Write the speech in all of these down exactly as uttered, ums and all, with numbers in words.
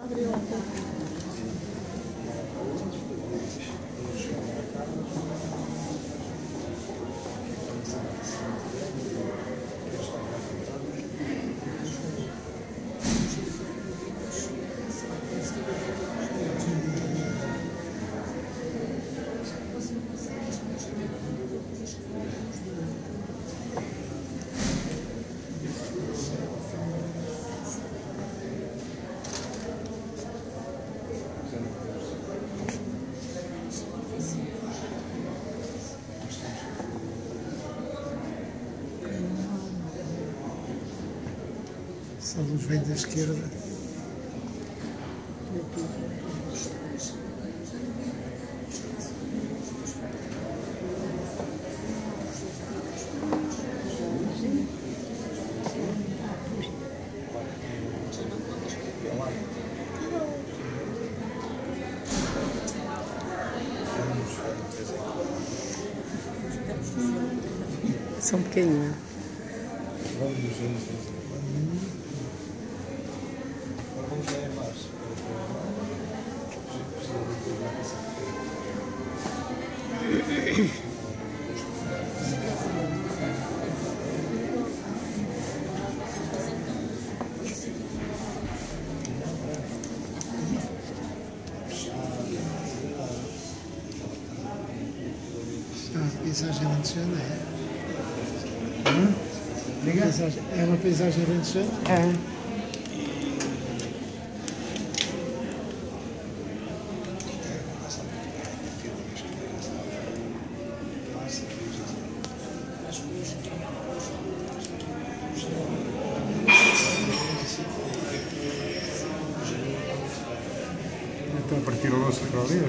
A luz vem da esquerda. São pequeninos. É uma paisagem alentejana, é? Hum? Diga? Paisagem, é uma paisagem alentejana? É. Então, a partir do nosso para ali.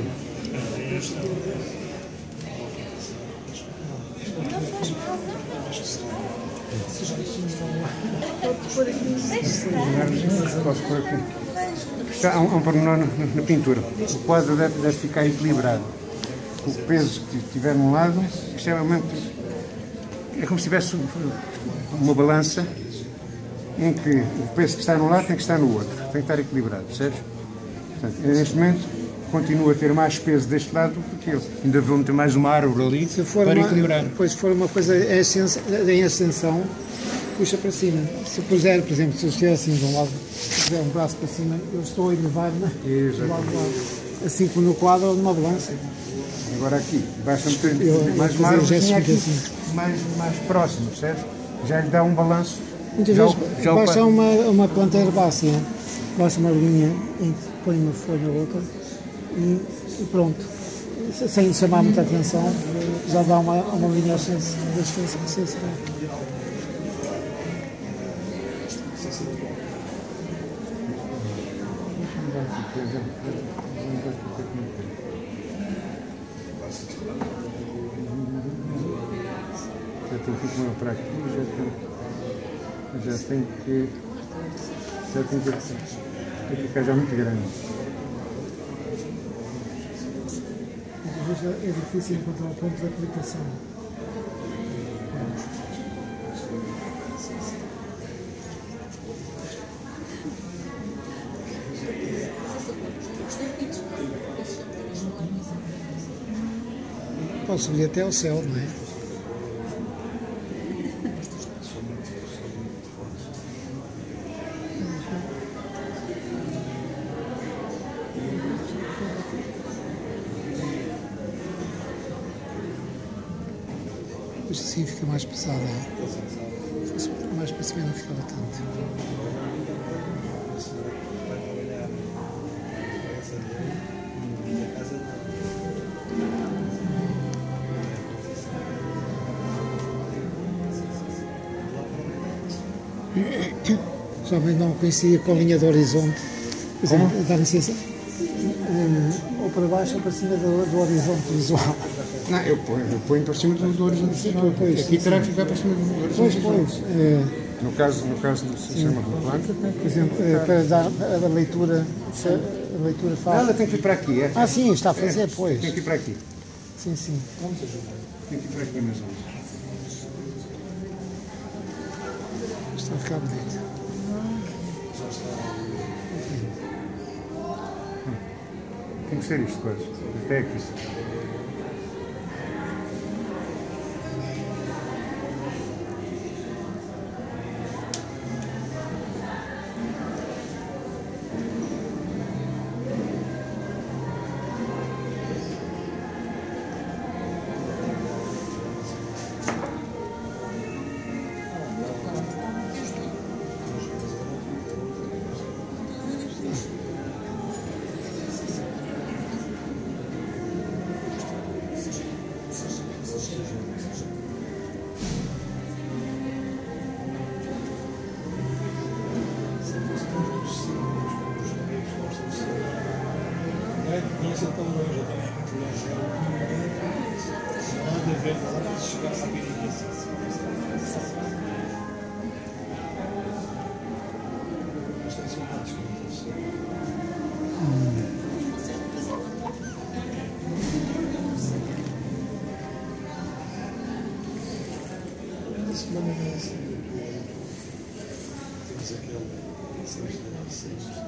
Posso pôr aqui. Está, há, um, há um pormenor na, na pintura. O quadro deve, deve ficar equilibrado. O peso que estiver num lado, isto é, momento, é como se tivesse uma balança em que o peso que está num lado tem que estar no outro. Tem que estar equilibrado, percebes? Portanto, neste momento, continua a ter mais peso deste lado do que aquele. Ainda vou meter mais uma árvore ali se for para uma, equilibrar. Depois, se for uma coisa em ascensão, em ascensão, puxa para cima. Se puser, por exemplo, se eu estiver assim de um lado, se puser um braço para cima, eu estou a elevar né? de lado a lado. Assim como no quadro ou numa balança. Agora aqui, basta meter eu, mais uma árvore aqui, assim. mais, mais próximo, percebes? Já lhe dá um balanço. Muitas já vezes o, já basta o... uma, uma planta herbácea, basta uma linha em que põe uma folha ou outra e, e pronto. Sem chamar muita atenção, já dá uma, uma linha de assistência. Já tem que ir para aqui, já tem, já tem que já tem que, tem que ficar já muito grande. Às vezes é difícil encontrar o ponto de aplicação. Pode subir até ao céu, não é? Depois assim fica mais pesada. Se fosse mais para cima não ficava tanto. Geralmente não coincidia com a linha do horizonte. Por exemplo, dá licença. Uh, ou para baixo ou para cima do, do horizonte visual. Não, eu ponho, eu ponho para cima do, do horizonte visual. Aqui terá que ficar para cima do horizonte visual. Pois, pois. É, no caso, no caso do sistema de planta, por exemplo, é, para dar a leitura, a leitura faz. Ela tem que ir para aqui, é? Ah, sim, está a fazer, é, pois. Tem que ir para aqui. Sim, sim. Tem que ir para aqui, mais ou menos. Está a ficar bonito. Tem que ser isto quase. Até aqui. Não ser tão longe, eu também muito longe. Não devemos chegar a saber isso. Mas tem saudades que não sei. Essa semana não é assim. Temos aquele seis de seis.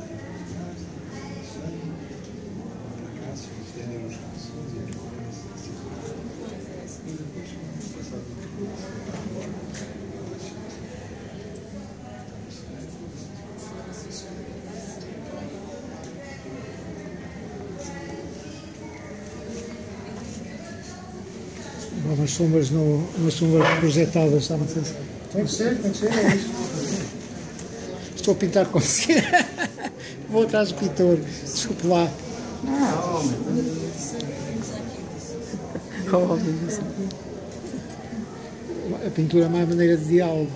Estendemos canções e e depois passado umas sombras, no, umas sombras projetadas, está-me a dizer. Tem que ser, tem que ser, é isso. Estou a pintar com cera. Vou atrás do pintor. Desculpe lá. Não, homem. A pintura é mais maneira de diálogo.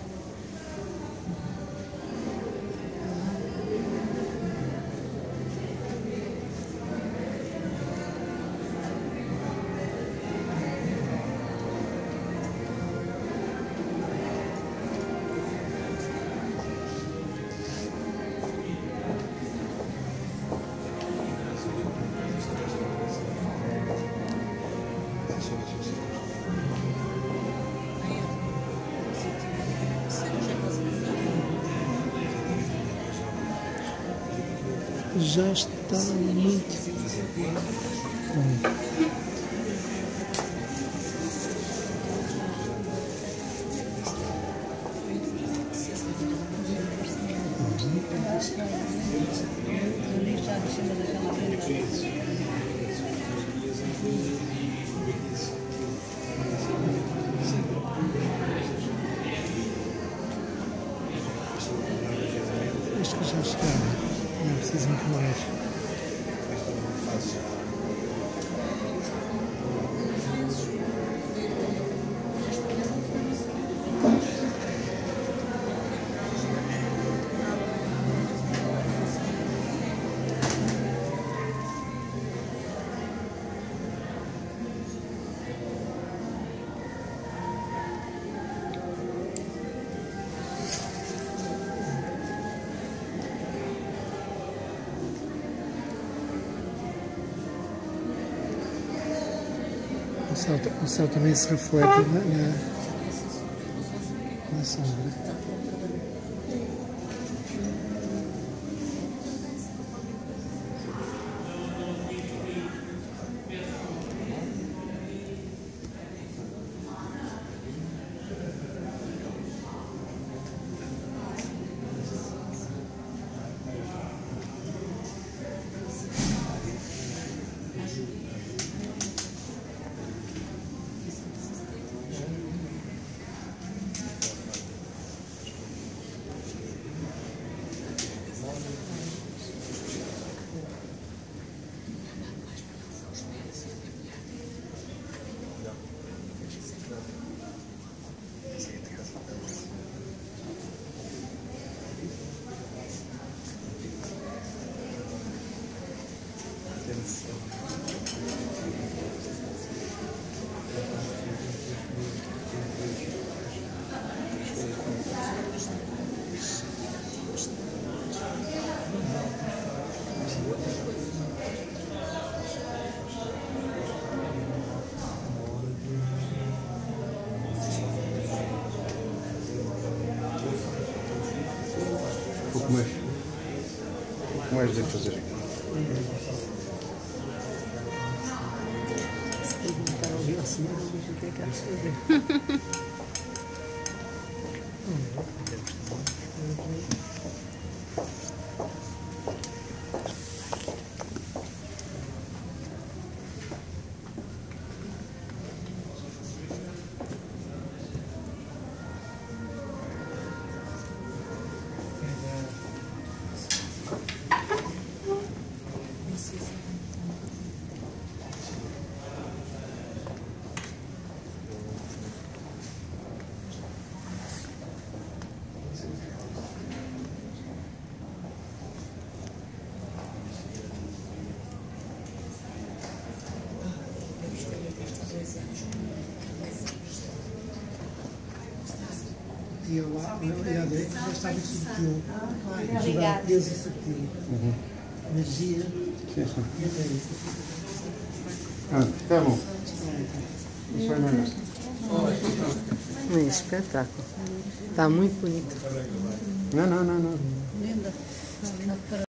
Já está muito bom. Isto que já está, não preciso muito mais. O céu, o céu também se reflete na, na, na sombra. Um pouco mais. Um pouco mais de fazer. próximo. A gente quer fazer. E eu lá, e à direita já está muito subtil. Obrigada. Peso subtil. Uhum. Energia. Sim, sim. E até isso. Ah, tá bom. Isso é melhor. Um espetáculo. Está muito bonito. Não, não, não, não. Linda.